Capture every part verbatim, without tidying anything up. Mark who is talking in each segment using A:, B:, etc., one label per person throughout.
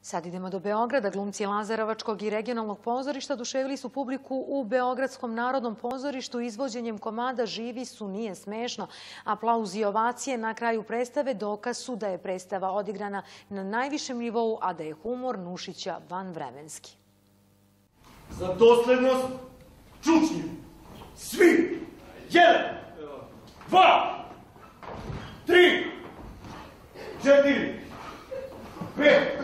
A: Sad idemo do Beograda. Glumci Lazarevačkog i regionalnog pozorišta oduševili su publiku u Beogradskom narodnom pozorištu izvođenjem komada Živi su, nije smešno. Aplauz i ovacije na kraju predstave dokaz su da je predstava odigrana na najvišem nivou, a da je humor Nušića vanvremenski.
B: Za doslednost čučnju. Svi! Jedan! Dva! Tri! Četiri! Pet!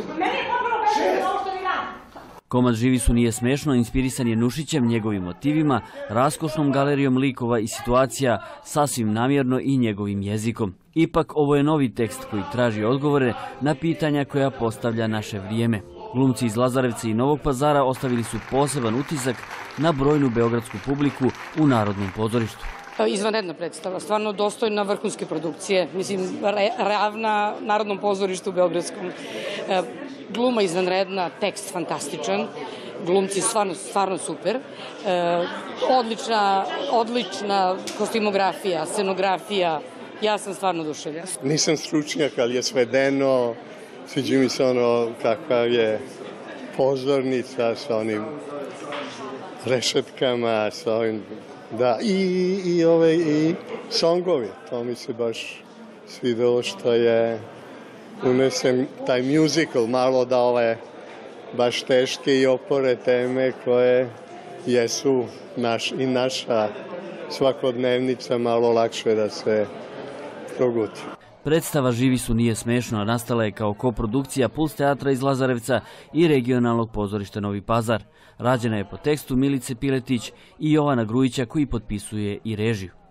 C: Komad Živi su, nije smešno inspirisan je Nušićem, njegovim motivima, raskošnom galerijom likova i situacija, sasvim namjerno i njegovim jezikom. Ipak ovo je novi tekst koji traži odgovore na pitanja koja postavlja naše vrijeme. Glumci iz Lazarevca i Novog Pazara ostavili su poseban utisak na brojnu beogradsku publiku u Narodnom pozorištu.
D: Izvanredna predstava, stvarno dostojna vrhunske produkcije, mislim, ravna Narodnom pozorištu u Beogradskom. Gluma izvanredna, tekst fantastičan, glumci stvarno, stvarno super. Odlična, odlična kostimografija, scenografija, ja sam stvarno oduševljena.
E: Nisam stručnjak, ali je svedeno, sviđa mi se ono kakva je pozornica sa onim rešetkama, sa ovim, da, i, i ove, i songovi, to mi se baš svidelo što je unesem taj musical, malo da ove baš teške i opore teme koje jesu naš, i naša svakodnevnica malo lakše da se proguti.
C: Predstava Živi su, nije smešno nastala je kao koprodukcija Puls teatra iz Lazarevca i regionalnog pozorišta Novi Pazar. Rađena je po tekstu Milice Piletić i Jovana Grujića koji potpisuje i režiju.